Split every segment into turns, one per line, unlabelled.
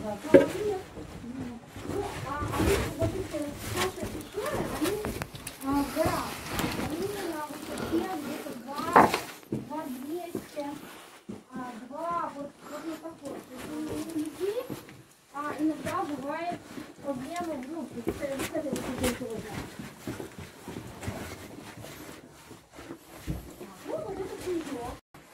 Нет. Ну, вот эти наши пещеры, они в горах. Они на высоте где-то 2 200, 2, вот на такой. То есть у людей иногда бывают проблемы, ну, с этой высотой тоже. Ну, вот это снежок.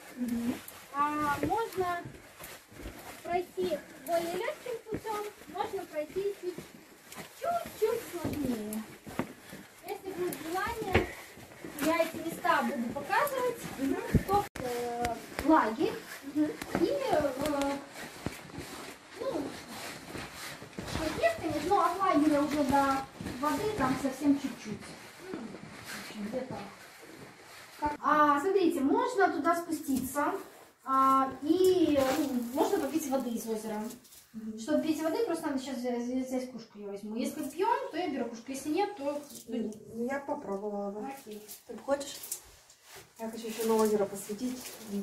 Можно пройти более легким путем, можно пройти чуть-чуть сложнее. Если будет желание, я эти места буду показывать. Лагерь и шагетками, но от лагеря уже до воды там совсем чуть-чуть. Где-то. Смотрите, можно туда спуститься и можно попить воды из озера. Чтобы пить воды, просто надо сейчас взять кружку, я возьму. Если пьем, то я беру кружку, если нет, то...
Я попробовала бы.
Окей.
Ты хочешь? Я хочу еще на озеро посветить.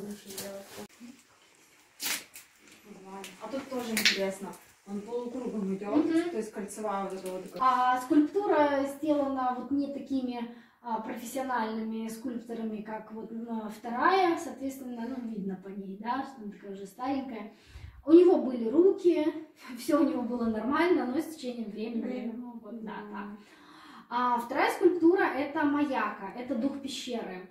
А тут тоже интересно. Он полукругом идет, то есть кольцевая вот эта вот.
Скульптура сделана вот не такими профессиональными скульпторами, как вот вторая, соответственно, ну, видно по ней, да, что она такая уже старенькая. У него были руки, все у него было нормально, но с течением времени, ну, вот, да, так. Вторая скульптура — это Маяка, это дух пещеры.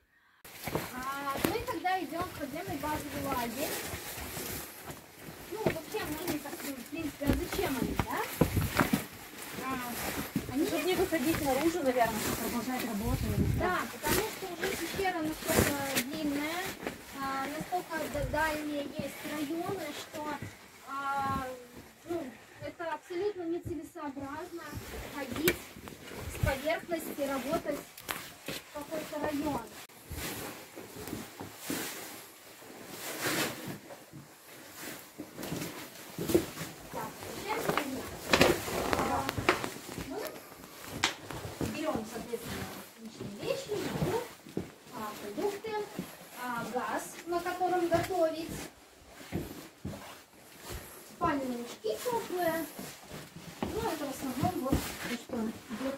Мы когда идем в подземный базовый лагерь, ну, вообще мы так, в принципе, а зачем они, да?
Чтобы не выходить наружу, наверное, продолжать работу.
Да, потому что уже пещера настолько длинная, настолько дальние есть районы, что это абсолютно нецелесообразно ходить с поверхности, работать в какой-то район. Соответственно, личные вещи, еду, продукты, газ, на котором готовить, спальные мешки теплые. Ну, это в основном вот то, что идет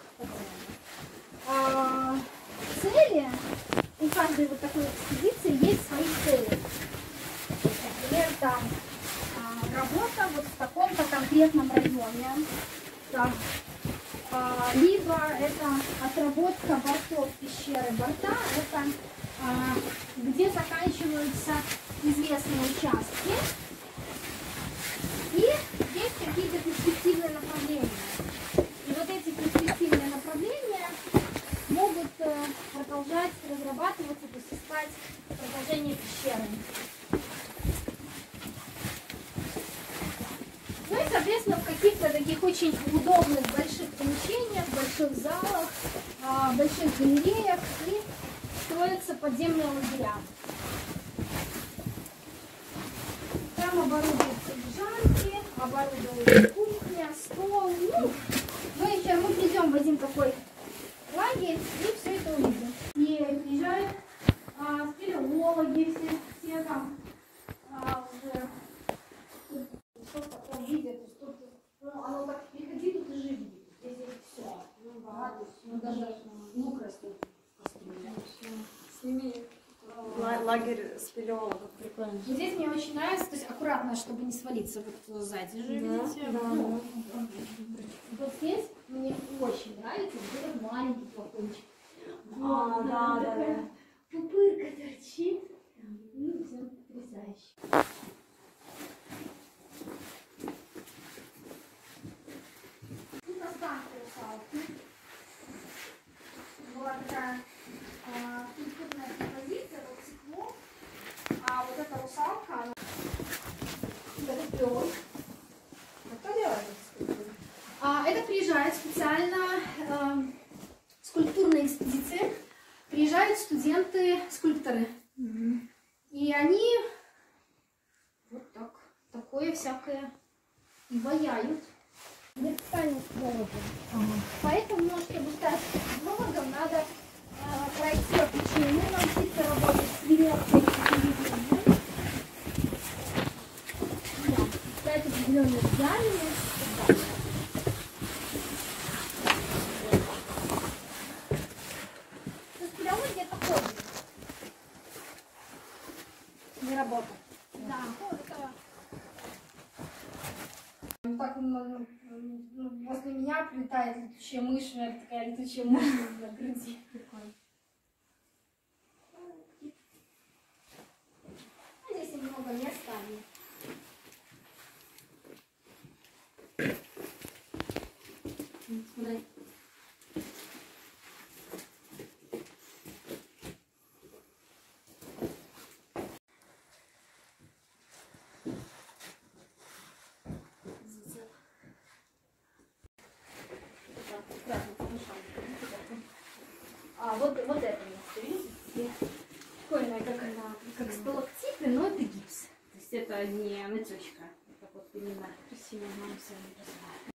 по плану. Цели у каждой вот такой экспедиции есть свои цели. Например, там работа вот в таком-то конкретном районе. Так. Либо это отработка бортов пещеры. Борта — это где заканчиваются известные участки. И есть какие-то перспективные направления. И вот эти перспективные направления могут продолжать разрабатываться, то есть искать продолжение пещеры. Ну и, соответственно, в каких-то таких очень удобных больших помещениях, больших залах, больших галереях и строятся подземные лагеря. Там оборудуются лежанки, оборудуется кухня, стол. Мы придем в один такой лагерь и все это увидим. И приезжают спелеологи, все там уже... Что в таком виде, то есть тут, оно так приходи, тут и живи, здесь есть все, даже лук растет в кастрюле.
Сними лагерь спелеологов, прикольно.
Вот здесь мне очень нравится, то есть аккуратно, чтобы не свалиться, вот сзади же, видите? Вот здесь мне очень нравится, вот этот маленький флакончик.
Да.
Пупырка торчит, ну, все потрясающе. Была такая культурная композиция, вот стекло, а вот эта русалка, она... Это клёв.
Кто делает эту скульптуру?
Это приезжают специально скульптурные экспедиции, приезжают студенты-скульпторы. И они вот так, такое всякое и ваяют. Вертикальность геологии. Поэтому, чтобы стать геологом, надо пройти обучение, научиться работать с веревкой и телевизором. Да, кстати, определенные диаметры. То есть прямо где-то ходит. Не работает. Да, это... Так возле меня прилетает летучая мышь, у меня такая летучая мышь на груди. Здесь немного места. Смотри. Вот это место, видите? Прикольно, как сталактиты, но это гипс. То есть это не натечка. Это вот именно красиво нам всем